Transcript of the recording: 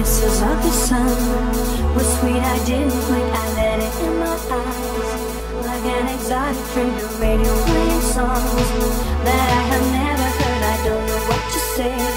kisses of the sun were sweet, I didn't blink, I let it in my eyes. Like an exotic drink, the radio playing songs that I have never heard. I don't know what to say.